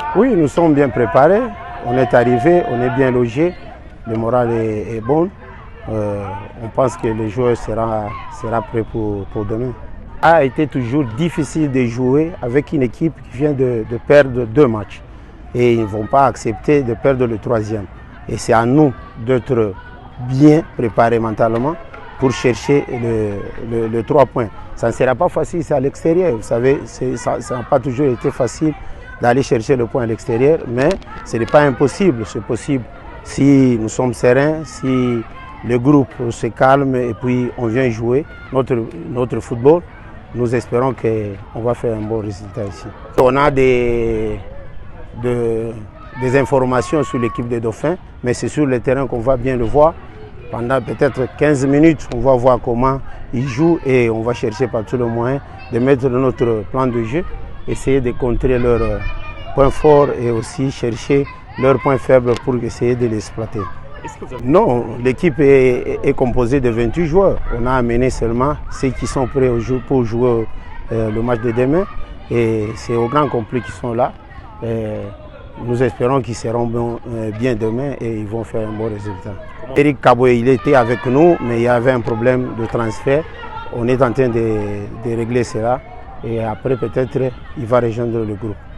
Oui, nous sommes bien préparés. On est arrivé, on est bien logé. Le moral est bon. On pense que le joueur sera prêt pour demain. A été toujours difficile de jouer avec une équipe qui vient de perdre 2 matchs. Et ils ne vont pas accepter de perdre le 3e. Et c'est à nous d'être bien préparés mentalement pour chercher le 3 points. Ça ne sera pas facile, c'est à l'extérieur. Vous savez, ça n'a pas toujours été facile d'aller chercher le point à l'extérieur, mais ce n'est pas impossible, c'est possible. Si nous sommes sereins, si le groupe se calme et puis on vient jouer notre football, nous espérons qu'on va faire un bon résultat ici. On a des informations sur l'équipe des Dauphins, mais c'est sur le terrain qu'on va bien le voir. Pendant peut-être 15 minutes, on va voir comment ils jouent et on va chercher par tous les moyens de mettre notre plan de jeu, essayer de contrer leurs points forts et aussi chercher leurs points faibles pour essayer de les exploiter. Non, l'équipe est composée de 28 joueurs. On a amené seulement ceux qui sont prêts pour jouer le match de demain. Et c'est au grand complet qui sont là. Nous espérons qu'ils seront bien demain et ils vont faire un bon résultat. Eric Kaboué, il était avec nous, mais il y avait un problème de transfert. On est en train de régler cela et après peut-être il va rejoindre le groupe.